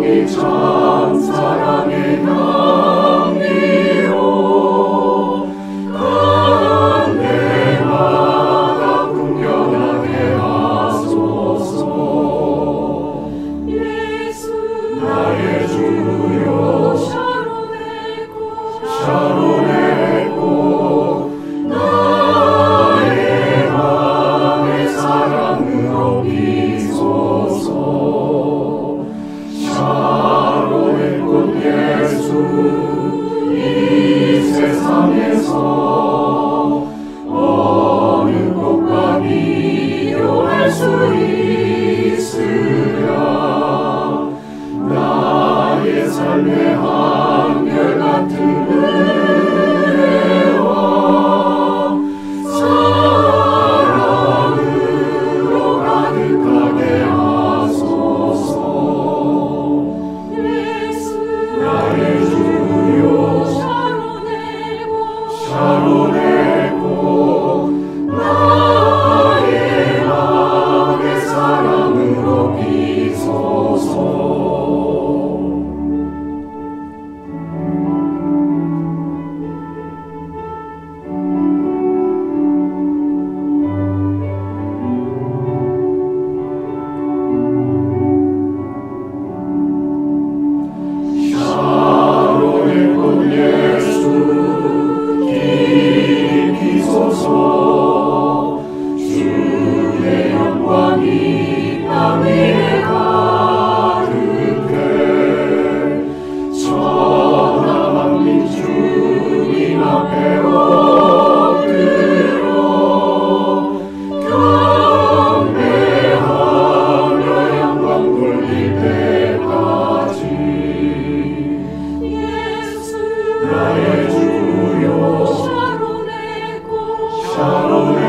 참 사랑의 향기로 간대마다 풍경하게 하소서. 예수 나의 주여 샤론의 꽃 나의 맘에 사랑으로 비소서. 샤론의 꽃 예수 이 세상에서 어느 꽃과 비교할 수 있으랴. 나의 삶의 한결같은 은혜와 사랑으로 가득하게 하소서. 나의 주여 샤론의 꽃 나의 맘에 사랑으로 비소서. 샤론의 꽃 예수 깊이 비소서. 주의 영광이 땅 위에 가득해 천하 만민 주님 앞에 엎드려 경배하며 영광 돌릴 때까지. 나의 주여 샤론의